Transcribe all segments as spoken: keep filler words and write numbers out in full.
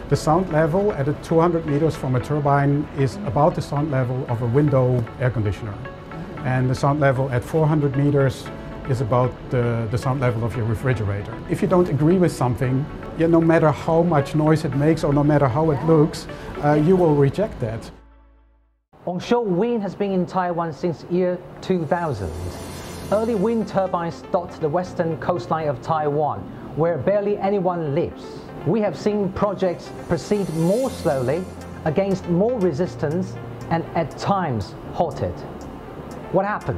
The sound level at a two hundred meters from a turbine is about the sound level of a window air conditioner. And the sound level at four hundred meters is about the, the sound level of your refrigerator. If you don't agree with something, yeah, no matter how much noise it makes or no matter how it looks, uh, you will reject that. Onshore wind has been in Taiwan since year two thousand. Early wind turbines dot the western coastline of Taiwan, where barely anyone lives. We have seen projects proceed more slowly, against more resistance, and at times halted. What happened?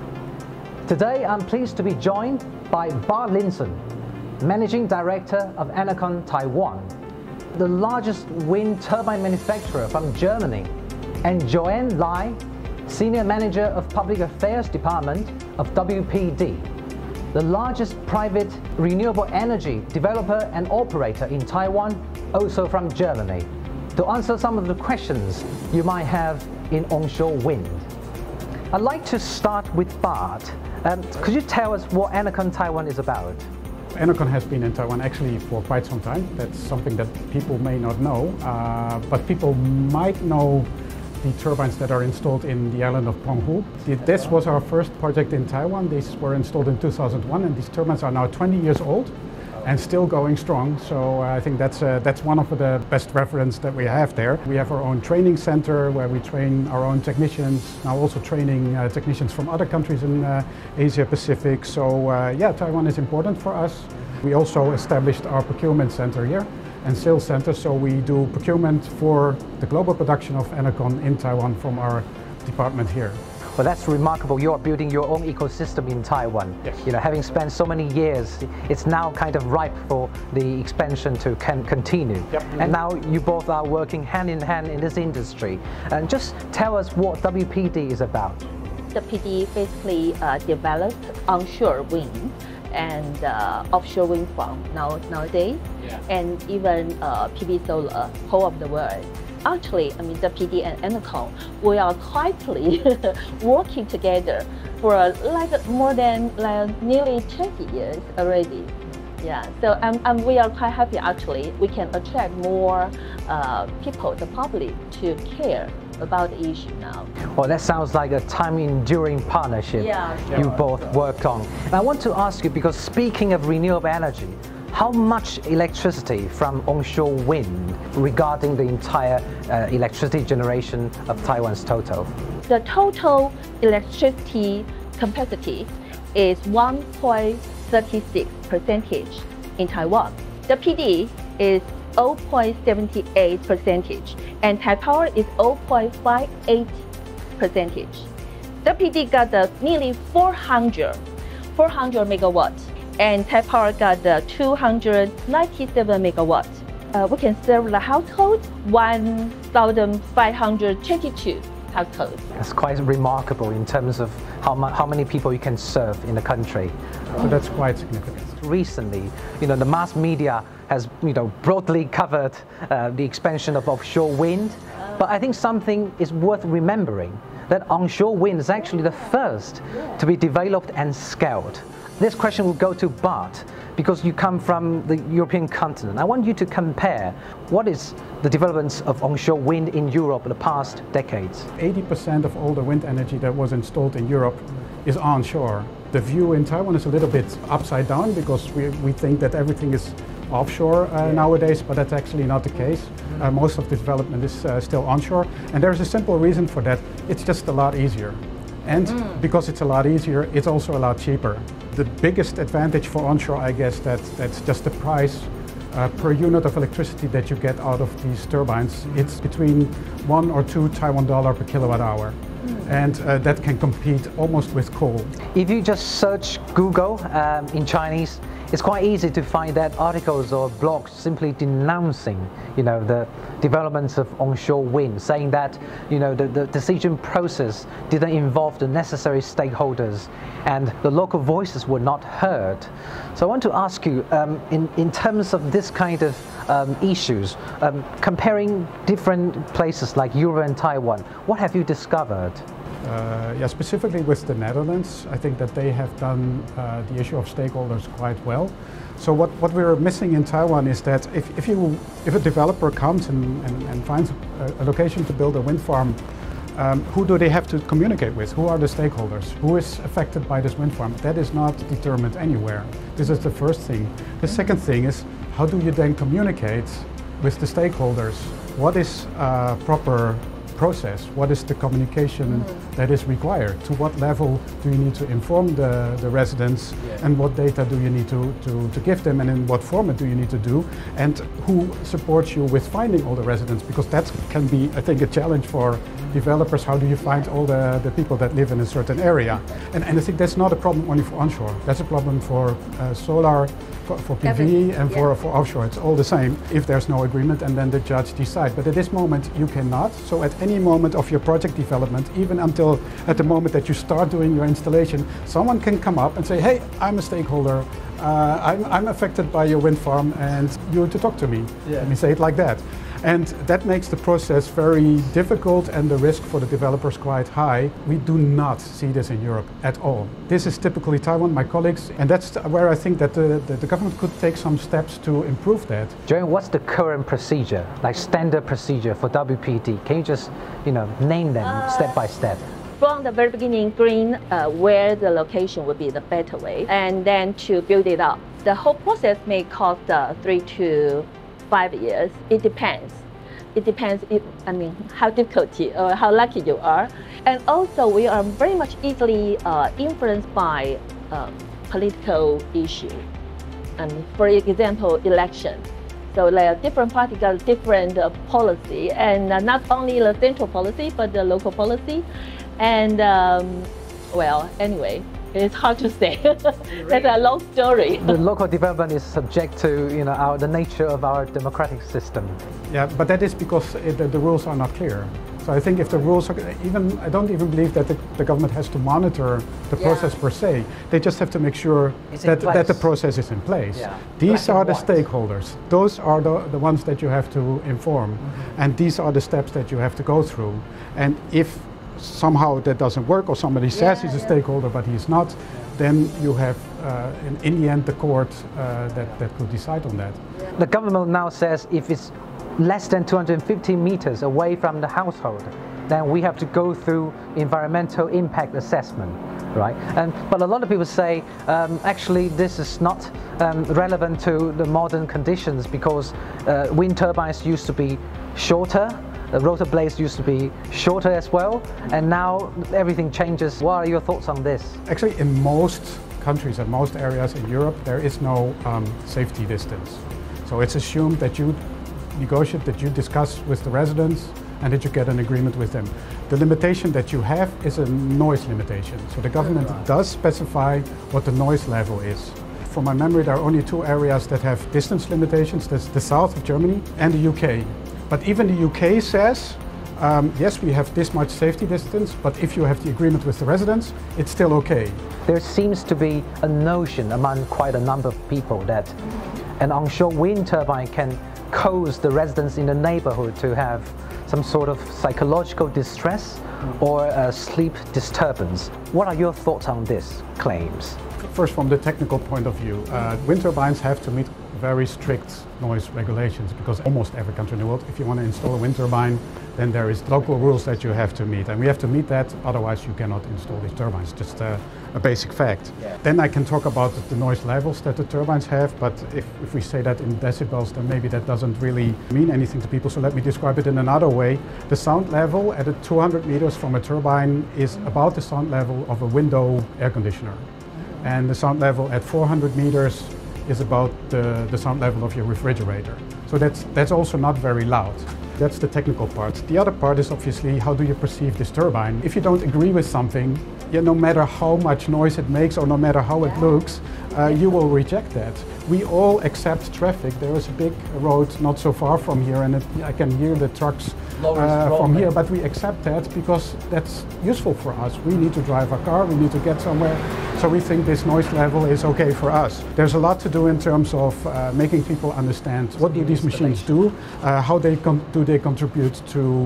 Today I'm pleased to be joined by Bart Linssen, Managing Director of Enercon Taiwan, the largest wind turbine manufacturer from Germany, and Joanne Lai, Senior Manager of Public Affairs Department of W P D, the largest private renewable energy developer and operator in Taiwan, also from Germany, to answer some of the questions you might have in onshore wind. I'd like to start with Bart. Um, could you tell us what Enercon Taiwan is about? Enercon has been in Taiwan actually for quite some time. That's something that people may not know, uh, but people might know the turbines that are installed in the island of Penghu. This was our first project in Taiwan. These were installed in two thousand one, and these turbines are now twenty years old and still going strong. So uh, I think that's uh, that's one of the best reference that we have there. We have our own training center where we train our own technicians, now also training uh, technicians from other countries in uh, Asia Pacific. So uh, yeah, Taiwan is important for us. We also established our procurement center here and sales center, so we do procurement for the global production of Enercon in Taiwan from our department here. Well, that's remarkable. You are building your own ecosystem in Taiwan. Yes. You know, having spent so many years, it's now kind of ripe for the expansion to can continue. Yep. And now you both are working hand in hand in this industry. And just tell us what W P D is about. W P D basically uh, developed onshore wind and uh, offshore wind farm now nowadays, yeah. And even uh, P V solar whole of the world. Actually, I mean, the W P D and Enercon, we are quietly working together for uh, like more than like nearly twenty years already. Yeah, so um, um, we are quite happy actually. We can attract more uh, people, the public, to care about the issue now. Well, that sounds like a time-enduring partnership yeah, you sure. both worked on. And I want to ask you, because speaking of renewable energy, how much electricity from onshore wind regarding the entire uh, electricity generation of Taiwan's total? The total electricity capacity is one point three six percentage in Taiwan. The P D is zero point seven eight percentage, and Taipower is zero point five eight percentage. The P D got the nearly four hundred megawatts, and Taipower got the two hundred ninety-seven megawatts. Uh, we can serve the household one thousand five hundred twenty-two households. That's quite remarkable in terms of how, how many people you can serve in the country. So that's quite significant. Recently, you know, the mass media has, you know, broadly covered uh, the expansion of offshore wind, but I think something is worth remembering, that onshore wind is actually the first to be developed and scaled. This question will go to Bart, because you come from the European continent. I want you to compare what is the developments of onshore wind in Europe in the past decades. eighty percent of all the wind energy that was installed in Europe is onshore. The view in Taiwan is a little bit upside down because we, we think that everything is offshore uh, yeah. nowadays, but that's actually not the case. Uh, most of the development is uh, still onshore, and there's a simple reason for that. It's just a lot easier. And mm. because it's a lot easier, it's also a lot cheaper. The biggest advantage for onshore, I guess, that, that's just the price uh, per unit of electricity that you get out of these turbines. It's between one or two Taiwan dollar per kilowatt hour. Mm. And uh, that can compete almost with coal. If you just search Google um, in Chinese, it's quite easy to find that articles or blogs simply denouncing, you know, the developments of onshore wind, saying that, you know, the, the decision process didn't involve the necessary stakeholders and the local voices were not heard. So I want to ask you, um, in, in terms of this kind of um, issues, um, comparing different places like Europe and Taiwan, what have you discovered? Uh, yeah, specifically with the Netherlands, I think that they have done uh, the issue of stakeholders quite well. So what, what we're missing in Taiwan is that if, if, you, if a developer comes and, and, and finds a, a location to build a wind farm, um, who do they have to communicate with? Who are the stakeholders? Who is affected by this wind farm? That is not determined anywhere. This is the first thing. The second thing is, how do you then communicate with the stakeholders? What is uh, proper process? What is the communication mm. that is required? To what level do you need to inform the, the residents, yeah. and what data do you need to, to, to give them, and in what format do you need to do, and who supports you with finding all the residents? Because that can be, I think, a challenge for developers. How do you find all the, the people that live in a certain area? And, and I think that's not a problem only for onshore. That's a problem for uh, solar, for, for P V, and yeah. for, for offshore. It's all the same if there's no agreement and then the judge decides. But at this moment you cannot. So at any moment of your project development, even until at the moment that you start doing your installation, someone can come up and say, hey, I'm a stakeholder, uh, I'm, I'm affected by your wind farm and you want to talk to me. Yeah. Let me say it like that. And that makes the process very difficult and the risk for the developers quite high. We do not see this in Europe at all. This is typically Taiwan, my colleagues, and that's where I think that the, the, the government could take some steps to improve that. Joanne, what's the current procedure, like standard procedure for W P D? Can you just, you know, name them uh, step by step? From the very beginning, green uh, where the location would be the better way, and then to build it up. The whole process may cost uh, three to five years. It depends. It depends, if, I mean, how difficult or how lucky you are. And also, we are very much easily uh, influenced by um, political issues. And for example, election. So there are different parties got different uh, policy, and uh, not only the central policy, but the local policy. And um, well, anyway, it's hard to say. That's a long story. The local development is subject to, you know, our, the nature of our democratic system. Yeah, but that is because it, the, the rules are not clear. So I think if the rules are, even, I don't even believe that the, the government has to monitor the yeah. process per se. They just have to make sure that, that the process is in place. Yeah. These Black are the white. stakeholders. Those are the, the ones that you have to inform. Mm-hmm. And these are the steps that you have to go through. And if somehow that doesn't work, or somebody says yeah, he's a yeah. stakeholder but he's not, yeah. then you have uh, in, in the end the court uh, that, that could decide on that. Yeah. The government now says if it's less than two hundred fifty meters away from the household, then we have to go through environmental impact assessment, right? And but a lot of people say um, actually this is not um, relevant to the modern conditions, because uh, wind turbines used to be shorter. The rotor blades used to be shorter as well, and now everything changes. What are your thoughts on this? Actually, in most countries and most areas in Europe, there is no um, safety distance. So it's assumed that you negotiate, that you discuss with the residents, and that you get an agreement with them. The limitation that you have is a noise limitation. So the government right. does specify what the noise level is. From my memory, there are only two areas that have distance limitations. That's the south of Germany and the U K. But even the U K says, um, yes, we have this much safety distance, but if you have the agreement with the residents, it's still okay. There seems to be a notion among quite a number of people that an onshore wind turbine can cause the residents in the neighborhood to have some sort of psychological distress or a sleep disturbance. What are your thoughts on these claims? First, from the technical point of view, uh, wind turbines have to meet very strict noise regulations, because almost every country in the world, if you want to install a wind turbine, then there is local rules that you have to meet, and we have to meet that, otherwise you cannot install these turbines. Just uh, a basic fact. Yeah. Then I can talk about the noise levels that the turbines have, but if, if we say that in decibels, then maybe that doesn't really mean anything to people, so let me describe it in another way. The sound level at a two hundred meters from a turbine is about the sound level of a window air conditioner. And the sound level at four hundred meters is about the, the sound level of your refrigerator. So that's, that's also not very loud. That's the technical part. The other part is obviously, how do you perceive this turbine? If you don't agree with something, yeah, no matter how much noise it makes or no matter how it looks, uh, you will reject that. We all accept traffic. There is a big road not so far from here, and it, I can hear the trucks uh, from here, but we accept that because that's useful for us. We need to drive our car, we need to get somewhere, so we think this noise level is okay for us. There's a lot to do in terms of uh, making people understand what do these machines do, uh, how they do they contribute to Uh,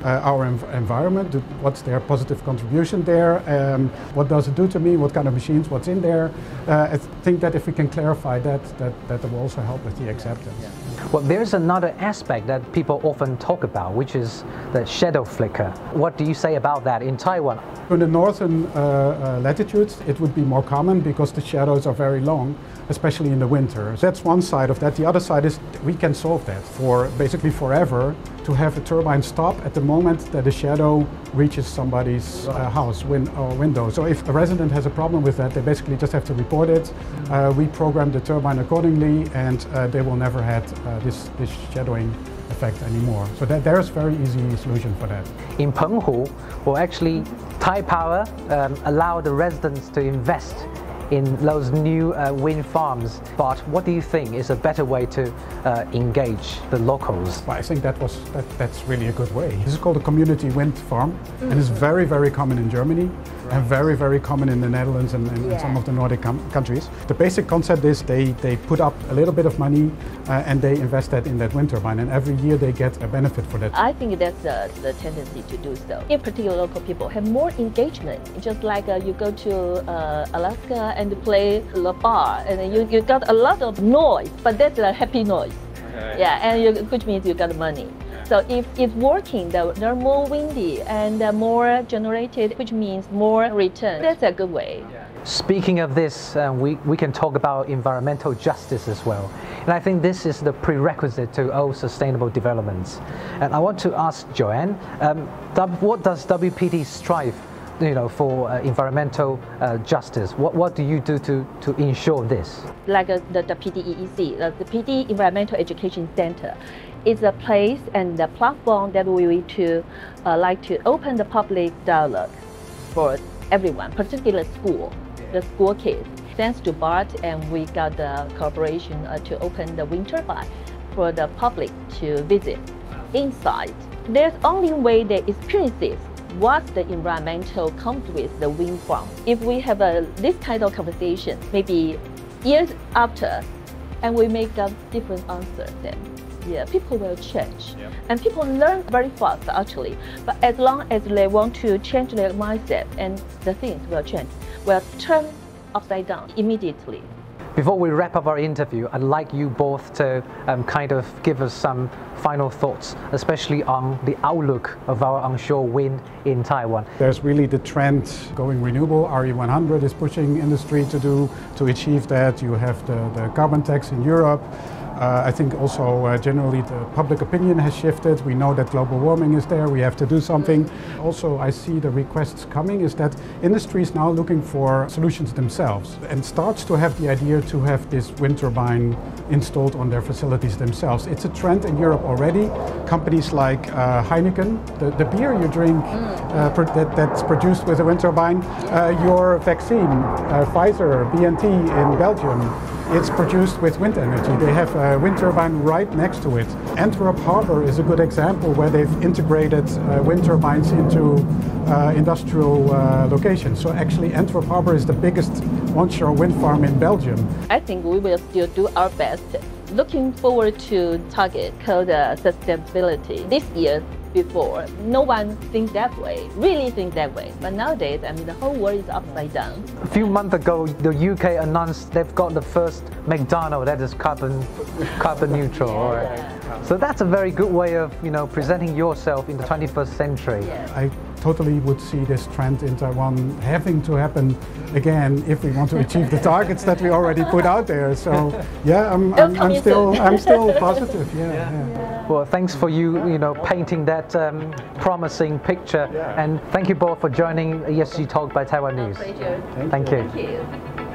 uh, our env environment, do, what's their positive contribution there, um, what does it do to me, what kind of machines, what's in there. Uh, I th think that if we can clarify that, that, that will also help with the acceptance. Yeah. Well, there's another aspect that people often talk about, which is the shadow flicker. What do you say about that in Taiwan? In the northern uh, uh, latitudes, it would be more common because the shadows are very long, especially in the winter. That's one side of that. The other side is we can solve that for basically forever, to have a turbine stop at the moment that the shadow reaches somebody's uh, house win or window. So if a resident has a problem with that, they basically just have to report it. Uh, we program the turbine accordingly, and uh, they will never have uh, this, this shadowing effect anymore. So that there's a very easy solution for that. In Penghu, well, actually, Taipower um, allow the residents to invest in those new uh, wind farms. But what do you think is a better way to uh, engage the locals? Well, I think that was that, that's really a good way. This is called a community wind farm, mm-hmm. and it's very, very common in Germany, right. and very, very common in the Netherlands and, and, yeah. and some of the Nordic countries. The basic concept is they, they put up a little bit of money uh, and they invest that in that wind turbine, and every year they get a benefit for that. I think that's uh, the tendency to do so. If particular local people have more engagement, just like uh, you go to uh, Alaska and play the bar, and you, you got a lot of noise, but that's a happy noise. Okay. Yeah, and you, which means you got money. Yeah. So if it's working, they're more windy and more generated, which means more return. That's a good way. Yeah. Speaking of this, uh, we, we can talk about environmental justice as well. And I think this is the prerequisite to all sustainable developments. And I want to ask Joanne, um, what does W P T strive you know, for uh, environmental uh, justice? What, what do you do to, to ensure this? Like uh, the, the P D E E C, uh, the P D Environmental Education Center, is a place and the platform that we need to uh, like to open the public dialogue for everyone, particularly school, the school kids. Thanks to Bart, and we got the cooperation uh, to open the wind turbine for the public to visit inside. There's only way they experience this what the environmental comes with the wind farm. If we have a, this kind of conversation, maybe years after, and we make a different answer, then yeah, people will change. Yep. And people learn very fast actually, but as long as they want to change their mindset, and the things will change, will turn upside down immediately. Before we wrap up our interview, I'd like you both to um, kind of give us some final thoughts, especially on the outlook of our onshore wind in Taiwan. There's really the trend going renewable. R E one hundred is pushing industry to do to achieve that. You have the, the carbon tax in Europe. Uh, I think also uh, generally the public opinion has shifted. We know that global warming is there, we have to do something. Also, I see the requests coming is that industry is now looking for solutions themselves and starts to have the idea to have this wind turbine installed on their facilities themselves. It's a trend in Europe already. Companies like uh, Heineken, the, the beer you drink uh, per, that, that's produced with a wind turbine, uh, your vaccine, uh, Pfizer, B N T in Belgium, it's produced with wind energy. They have a wind turbine right next to it. Antwerp Harbor is a good example where they've integrated uh, wind turbines into uh, industrial uh, locations. So actually Antwerp Harbor is the biggest onshore wind farm in Belgium. I think we will still do our best. Looking forward to target called uh, sustainability. This year before, no one thinks that way, really think that way. But nowadays, I mean, the whole world is upside down. A few months ago, the U K announced they've got the first McDonald's that is carbon carbon neutral. Yeah. Right? So that's a very good way of, you know, presenting yourself in the twenty-first century. Yeah. I totally would see this trend in Taiwan having to happen again if we want to achieve the targets that we already put out there. So yeah, I'm, I'm, I'm still I'm still positive. Yeah. yeah. yeah. Well, thanks for you, you know, painting that um, promising picture, yeah. and thank you both for joining E S G Talk by Taiwan News. Pleasure. Thank you. Thank you.